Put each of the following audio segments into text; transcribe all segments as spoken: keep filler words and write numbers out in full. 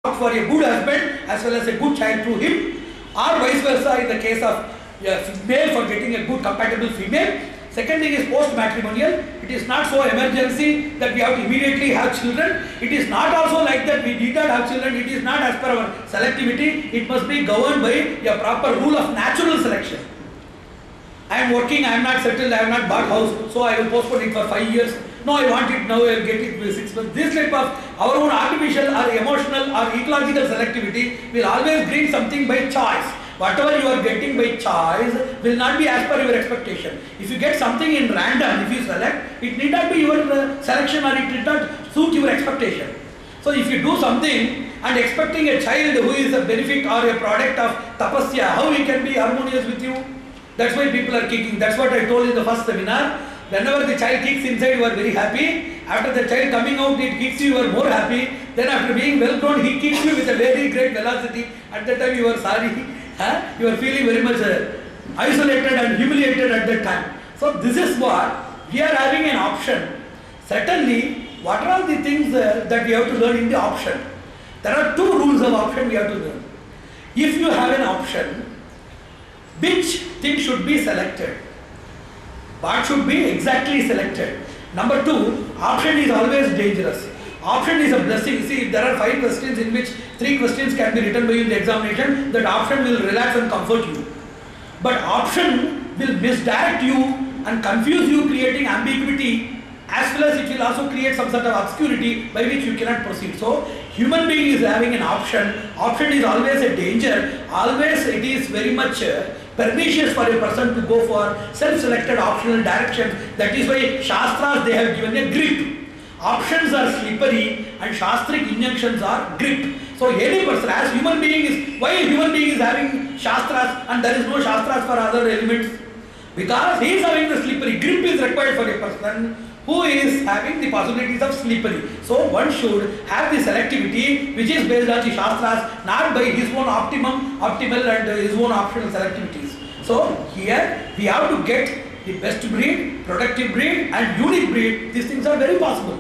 for a good husband as well as a good child through him, or vice versa in the case of a male for getting a good compatible female. Second thing is post-matrimonial. It is not so emergency that we have to immediately have children. It is not also like that we need not have children. It is not as per our selectivity. It must be governed by a proper rule of natural selection. I am working, I am not settled, I have not bought house, so I will postpone it for five years. No, I want it now, I will get it with six months. This type of our own artificial or emotional or ecological selectivity will always bring something by choice. Whatever you are getting by choice will not be as per your expectation. If you get something in random, if you select, it need not be your uh, selection or it did not suit your expectation. So if you do something and expecting a child who is a benefit or a product of tapasya, how he can be harmonious with you? That's why people are kicking. That's what I told in the first seminar. Whenever the child kicks inside, you are very happy. After the child coming out, it kicks you, you are more happy. Then after being well grown, he kicks you with a very great velocity. At that time, you are sorry. Huh? You are feeling very much uh, isolated and humiliated at that time. So this is what we are having an option. Certainly, what are the things uh, that we have to learn in the option? There are two rules of option we have to learn. If you have an option, which thing should be selected? What should be exactly selected? Number two, option is always dangerous. Option is a blessing. See, if there are five questions in which three questions can be written by you in the examination, that option will relax and comfort you. But option will misdirect you and confuse you, creating ambiguity, as well as it will also create some sort of obscurity by which you cannot proceed. So, human being is having an option. Option is always a danger. Always it is very much uh, pernicious for a person to go for self-selected optional directions. That is why Shastras, they have given a grip. Options are slippery and Shastric injunctions are grip. So any person, as human being is, why a human being is having Shastras and there is no Shastras for other elements? Because he is having the slippery. Grip is required for a person who is having the possibilities of slippery. So one should have the selectivity which is based on the Shastras, not by his own optimum, optimal and his own optional selectivities. So here we have to get the best breed, productive breed and unique breed. These things are very possible.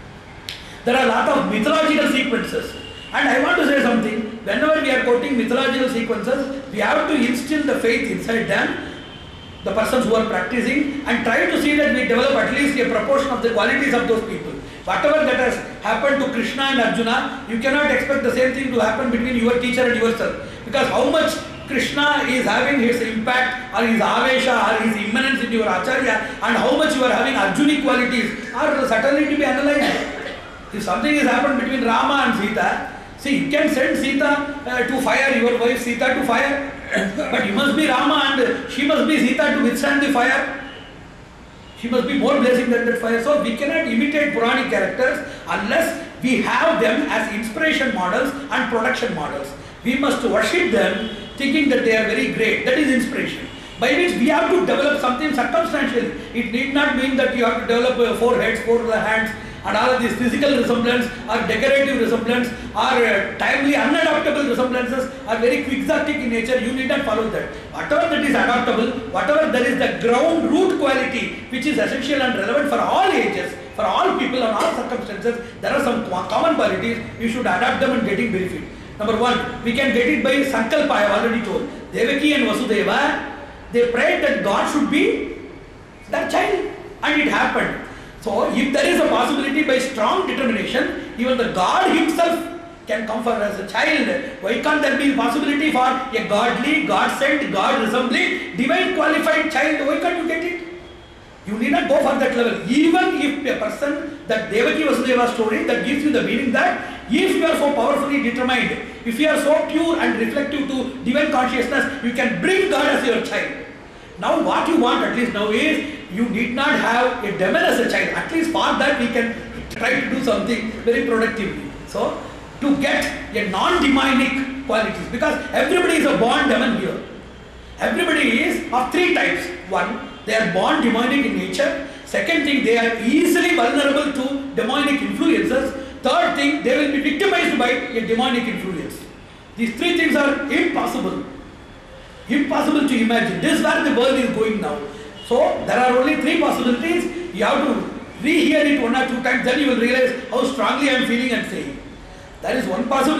There are a lot of mythological sequences. And I want to say something. Whenever we are quoting mythological sequences, we have to instill the faith inside them, the persons who are practicing, and try to see that we develop at least a proportion of the qualities of those people. Whatever that has happened to Krishna and Arjuna, you cannot expect the same thing to happen between your teacher and yourself. Because how much Krishna is having his impact or his avesha or his immanence in your acharya and how much you are having Arjunic qualities are certainly to be analyzed. If something has happened between Rama and Sita, see, you can send Sita uh, to fire, your wife Sita to fire, but you must be Rama and she must be Sita to withstand the fire. She must be more blessing than that fire. So we cannot imitate Puranic characters unless we have them as inspiration models and production models. We must worship them thinking that they are very great. That is inspiration. By which we have to develop something circumstantial. It need not mean that you have to develop uh, four heads, four hands, and all of these physical resemblance or decorative resemblance or uh, timely unadaptable resemblances are very quixotic in nature. You need not follow that. Whatever that is adaptable, whatever there is the ground root quality which is essential and relevant for all ages, for all people and all circumstances, there are some common qualities. You should adapt them and getting benefit. Number one, we can get it by Sankalpa, I have already told. Devaki and Vasudeva, they prayed that God should be their child, and it happened. So, if there is a possibility by strong determination, even the God himself can come for as a child. Why can't there be possibility for a godly, God-sent, God-resembling, divine qualified child? Why can't you get it? You need not go for that level. Even if a person, that Devaki Vasudeva story, that gives you the meaning that if you are so powerfully determined, if you are so pure and reflective to divine consciousness, you can bring God as your child. Now what you want at least now is, you need not have a demon as a child. At least for that we can try to do something very productively. So, to get a non-demonic qualities, because everybody is a born demon here. Everybody is of three types. One, they are born demonic in nature. Second thing, they are easily vulnerable to demonic influences. Third thing, they will be victimized by a demonic influence. These three things are impossible. Impossible to imagine. This is where the world is going now. So, there are only three possibilities. You have to rehear it one or two times, then you will realize how strongly I am feeling and saying. That is one possibility. To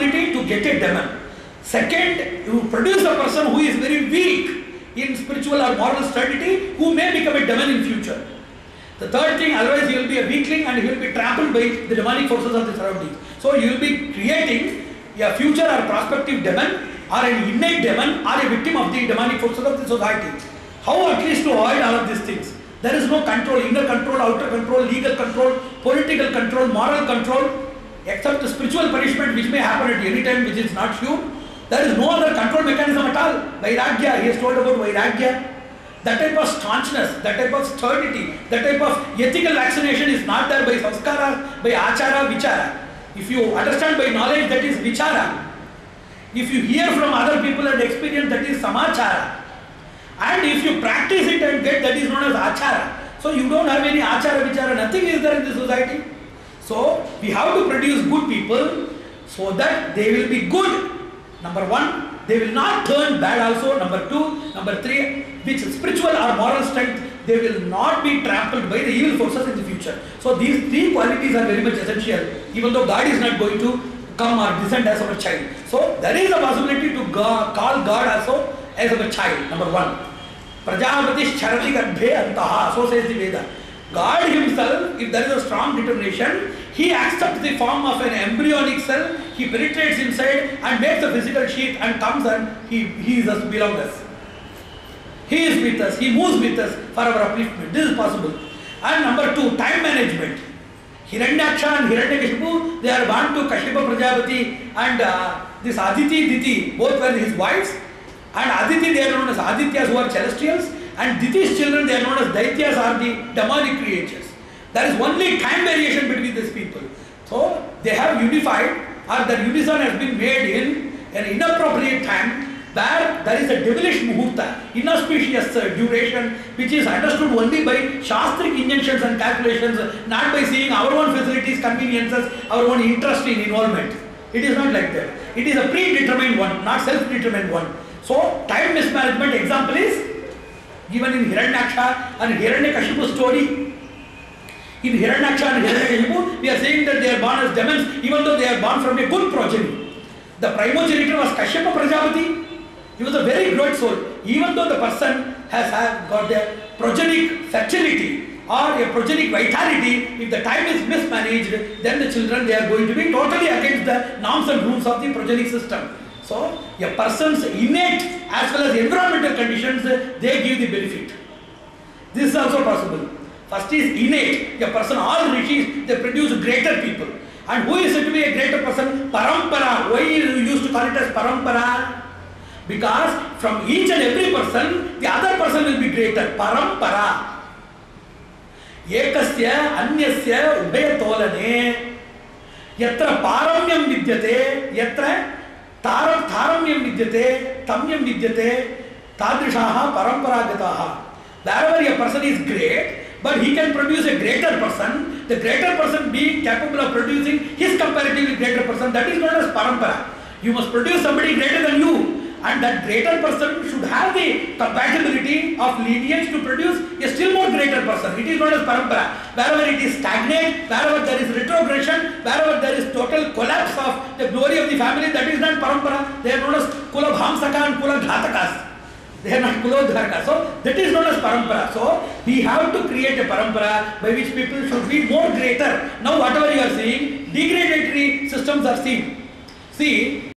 get a demon. Second, you produce a person who is very weak in spiritual or moral stability, who may become a demon in future. The third thing, otherwise he will be a weakling and he will be trampled by the demonic forces of the surroundings. So you will be creating a future or prospective demon, or an innate demon, or a victim of the demonic forces of the society. How at least to avoid all of these things? There is no control, inner control, outer control, legal control, political control, moral control, except the spiritual punishment which may happen at any time, which is not sure. There is no other control mechanism at all. Vairagya, he has told about Vairagya. That type of staunchness, that type of sturdity, that type of ethical vaccination is not there by samskara, by achara, vichara. If you understand by knowledge, that is vichara. If you hear from other people and experience, that is samachara. And if you practice it and get, that is known as achara. So you don't have any achara, vichara, nothing is there in the society. So we have to produce good people so that they will be good. Number one, they will not turn bad also. Number two, number three, which spiritual or moral strength, they will not be trampled by the evil forces in the future. So these three qualities are very much essential, even though God is not going to come or descend as our child. So there is a possibility to God, call God also as our child. Number one, Prajapati Charati Garbhe Antaha, so says the Veda. God himself, if there is a strong determination, he accepts the form of an embryonic cell, he penetrates inside and makes a physical sheath and comes and he, he is us, belongs us. He is with us, he moves with us for our upliftment. This is possible. And number two, time management. Hiranyaksha and Hiranyakashipu, they are born to Kashyapa Prajapati and uh, this Aditi, Diti, both were his wives. And Aditi, they are known as Adityas, who are celestials. And Diti's children, they are known as Daityas, are the demonic creatures. There is only time variation between these people. So they have unified, or their unison has been made in an inappropriate time where there is a devilish muhurta, inauspicious uh, duration, which is understood only by shastric injunctions and calculations, not by seeing our own facilities, conveniences, our own interest in involvement. It is not like that. It is a predetermined one, not self-determined one. So time mismanagement example is given in Hiranyaksha and Hiranyakashipu story. In Hiranyaksha and Hiranyakashipu, we are saying that they are born as demons, even though they are born from a good progeny. The primogenitor was Kashyapa Prajapati. He was a very great soul. Even though the person has have got a progenic fertility or a progenic vitality, if the time is mismanaged, then the children, they are going to be totally against the norms and rules of the progenic system. So, a person's innate as well as environmental conditions, they give the benefit. This is also possible. First is innate. A person, all rishis, they produce greater people. And who is said to be a greater person? Parampara. Why you used to call it as parampara? Because from each and every person, the other person will be greater. Parampara. Ekasya anyasya ubhayatolane yatra paramyam vidyate yatra taram taramyam vidyate tamyam vidyate tadrishaha paramparagataha. Wherever a person is great, but he can produce a greater person, the greater person being capable of producing his comparatively greater person, that is known as parampara. You must produce somebody greater than you. And that greater person should have the compatibility of lineage to produce a still more greater person. It is known as parampara. Wherever it is stagnant, wherever there is retrogression, wherever there is total collapse of the glory of the family, that is not parampara. They are known as Kula Bhamsaka and Kula Ghatakas. They are not Kulodharaka. So that is known as parampara. So we have to create a parampara by which people should be more greater. Now whatever you are seeing, degradatory systems are seen. See,